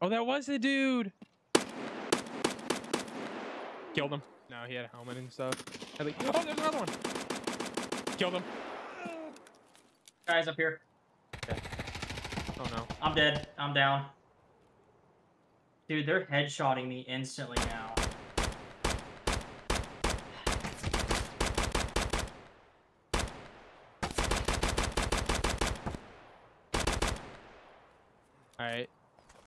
Oh, that was the dude. Killed him. No, he had a helmet and stuff. I think, oh, there's another one. Killed him. Guys up here. Okay. Oh no. I'm dead. I'm down. Dude, they're headshotting me instantly now. All right.